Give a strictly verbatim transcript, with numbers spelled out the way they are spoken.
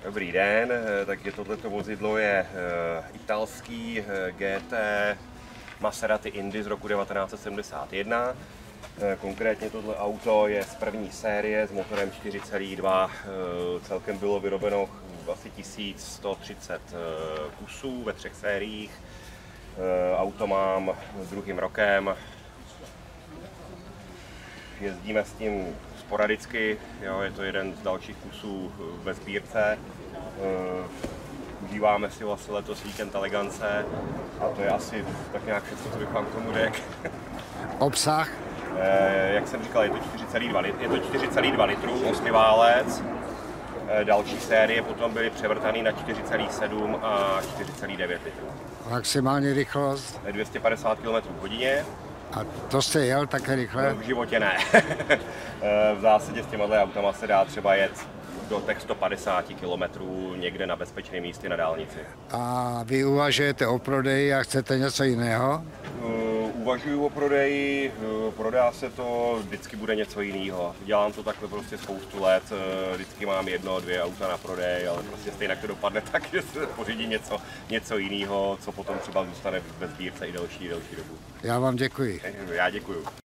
Dobrý den, takže tohleto vozidlo je italský G T Maserati Indy z roku devatenáct set sedmdesát jedna. Konkrétně tohle auto je z první série s motorem čtyři celá dva. Celkem bylo vyrobeno asi tisíc sto třicet kusů ve třech sériích. Auto mám druhým rokem. Jezdíme s tím sporadicky, jo, je to jeden z dalších kusů ve sbírce. Užíváme si vlastně letos víkend elegance a to je asi tak nějak všechno, co bych vám k tomu řekl. Obsah? Jak jsem říkal, je to čtyři celá dva, je to čtyři celá dva litru, osmiválec. Další série potom byly převrtaný na čtyři celá sedm a čtyři celá devět litrů. Maximální rychlost? dvě stě padesát kilometrů v hodině. A to jste jel také rychle? V životě ne. V zásadě s těma autama se dá třeba jet do těch sto padesát kilometrů někde na bezpečném místě na dálnici. A vy uvažujete o prodeji a chcete něco jiného? Uvažuju o prodeji, prodá se to, vždycky bude něco jiného. Dělám to takhle prostě spoustu let, vždycky mám jedno, dvě auta na prodej, ale prostě stejně to dopadne tak, že se pořídí něco, něco jiného, co potom třeba zůstane ve sbírce i delší, delší dobu. Já vám děkuji. Já děkuju.